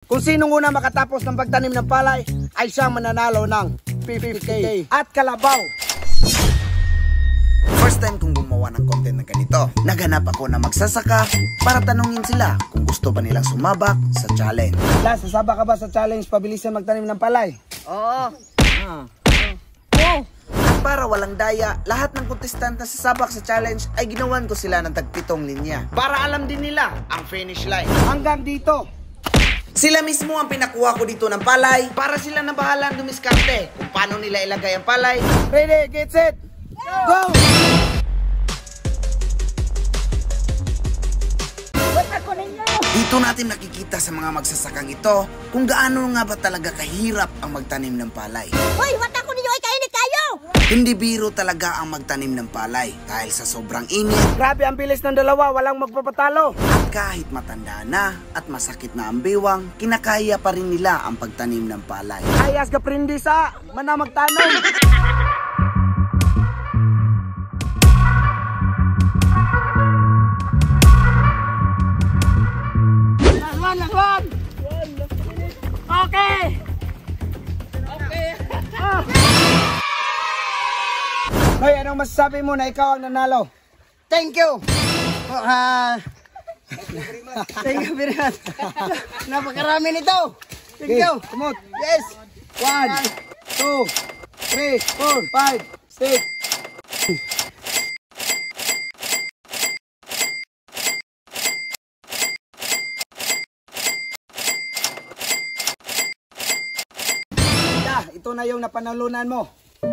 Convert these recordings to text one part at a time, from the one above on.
Kung sinong una makatapos ng pagtanim ng palay ay siyang mananalo ng 50K at kalabaw. First time kong gumawa ng content na ganito. Naghanap ako na magsasaka para tanungin sila kung gusto ba nilang sumabak sa challenge. Last, sasaba ka ba sa challenge pabilisan magtanim ng palay? Oo. At para walang daya, lahat ng kontestant na sasabak sa challenge ay ginawan ko sila ng tagpitong linya. Para alam din nila ang finish line. Hanggang dito. Sila mismo ang pinakuha ko dito ng palay. Para sila na bahala dumiskarte kung paano nila ilagay ang palay. Ready, get set, go! Dito natin nakikita sa mga magsasakang ito kung gaano nga ba talaga kahirap ang magtanim ng palay. Hoy, wata ko ninyo ay kainit kayo! Hindi biro talaga ang magtanim ng palay dahil sa sobrang init. Grabe ang bilis ng dalawa, walang magpapatalo. At kahit matanda na at masakit na ang biwang, kinakaya pa rin nila ang pagtanim ng palay. Ayas ka prindi sa manamagtanong. Lagwan! Okay! Hoy, anong masasabi mo na ikaw ang nanalo? Thank you! Thank you very much. Napakarami nito. Thank you. Kumot. Yes. 1, 2, 3, 4, 5, 6. Ito na yung napanalunan mo.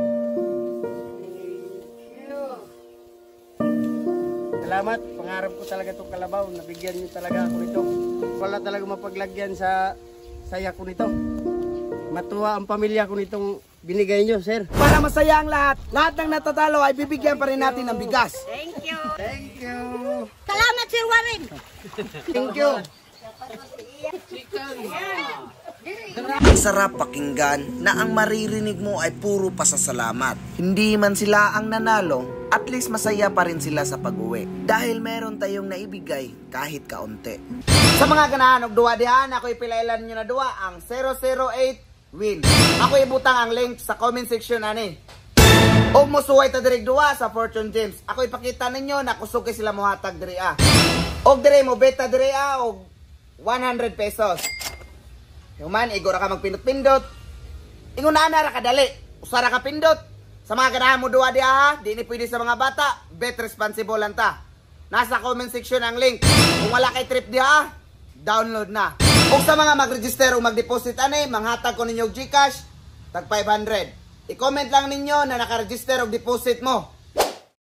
Salamat. Pangarap ko talaga itong kalabaw. Nabigyan niyo talaga ako nito. Wala talaga mapaglagyan sa saya ko nito. Matuwa ang pamilya ko nitong binigay niyo, sir. Para masaya ang lahat, lahat ng natatalo ay bibigyan pa rin natin ng bigas. Thank you. Thank you. Salamat, Sir Warren. Thank you. Ang sarap pakinggan na ang maririnig mo ay puro pasasalamat. Hindi man sila ang nanalo, at least masaya pa rin sila sa pag-uwi. Dahil meron tayong naibigay kahit kaunti. Sa mga ganahan og duwa dihan, ako ipilailan nyo na duwa ang 008 win. Ako ibutang ang link sa comment section ani. Og mosuway ta direk duwa sa Fortune James. Ako ipakita ninyo na kusog kay sila mohatag diri a. Og dire mo beta diri a og 100 pesos. Yung man, igora ka magpindot-pindot. Ingon na ra kadali. Usara ka pindot. Sa mga ganahan mo duwa diha ha, di ni pwede sa mga bata. Bet responsible lang ta. Nasa comment section ang link. Kung wala kay trip diha, download na. Kung sa mga mag-register o mag-deposit ani, manghatag ko ninyo Gcash, tag 500. I-comment lang ninyo na naka-register o deposit mo.